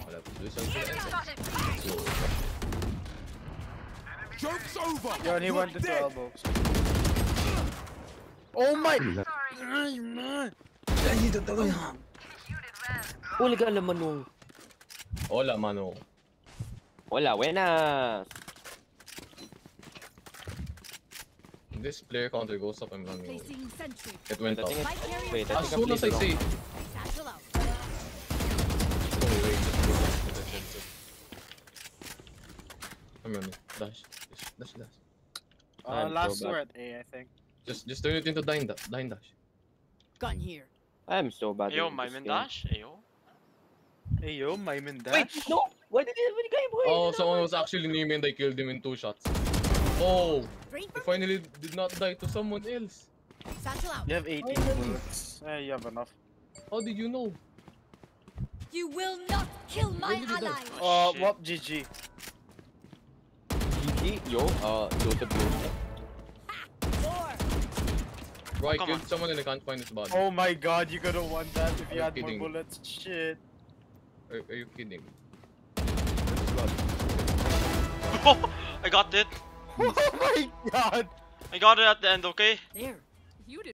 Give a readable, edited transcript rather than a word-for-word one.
I'll have to do something. Joke's over! Yo, and he went into elbow. Oh my! Huli ka naman nung. Hola, mano. Hola, buenas. This player counter goes up, I'm running away. Placing sentry. It went up. Wait, I As think soon as I say... Satchel out. Oh, wait, I'm running. Dash. Dash. Last two at A, I think. Just turn it into dying dash. Gun here. I'm so bad. Ayo, Maimin Dash. Ayo. Hey yo, Maimin Dash. Wait, no! Why did he go? Oh, someone was actually near me and I killed him in 2 shots. Oh! I finally did not die to someone else. Satchel out. You have 18 bullets. You have enough. How did you know? You will not kill my When did you die? ally. Shit. Wop GG. GG, yo, Joseph Joseph. Bro, I Come killed on. someone and I can't find his body. Oh my god, you could have won that if you Are had you more kidding? bullets. Shit. Are you kidding? I got it. Oh my god. I got it at the end, okay? There. You did